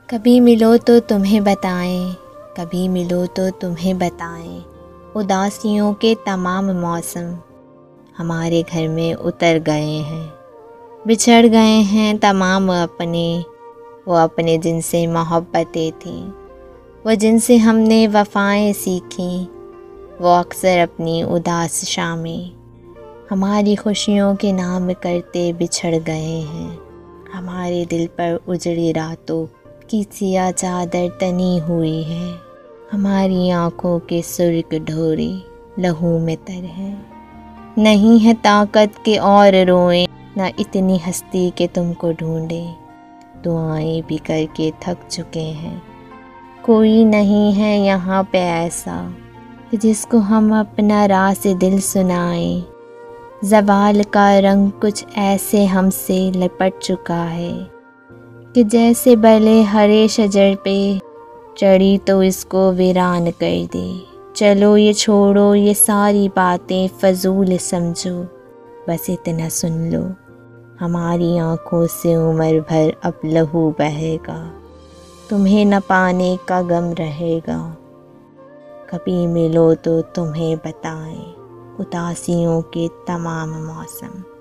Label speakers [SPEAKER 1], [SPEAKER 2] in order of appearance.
[SPEAKER 1] کبھی ملو تو تمہیں بتائیں، کبھی ملو تو تمہیں بتائیں، اداسیوں کے تمام موسم ہمارے گھر میں اتر گئے ہیں، بچھڑ گئے ہیں تمام اپنے، وہ اپنے جن سے محبتیں تھیں، وہ جن سے ہم نے وفائیں سیکھیں، وہ اکثر اپنی اداس شامیں ہماری خوشیوں کے نام کرتے بچھڑ گئے ہیں، ہمارے دل پر اجڑی راتوں کی سیاہ چادر تنی ہوئی ہے، ہماری آنکھوں کے سرخ ڈھورے لہو میں تر ہے، نہیں ہے طاقت کہ اور روئیں، نہ اتنی ہستی کہ تم کو ڈھونڈیں، دعائیں بھی کر کے تھک چکے ہیں، کوئی نہیں ہے یہاں پہ ایسا کہ جس کو ہم اپنا راز دل سنائیں، زوال کا رنگ کچھ ایسے ہم سے لپٹ چکا ہے کہ جیسے بلے ہرے شجر پہ چڑھی تو اس کو ویران کر دے، چلو یہ چھوڑو یہ ساری باتیں فضول سمجھو، بس اتنا سن لو ہماری آنکھوں سے عمر بھر اب لہو بہے گا، تمہیں نہ پانے کا غم رہے گا، کبھی ملو تو تمہیں بتائیں اداسیوں کے تمام موسم۔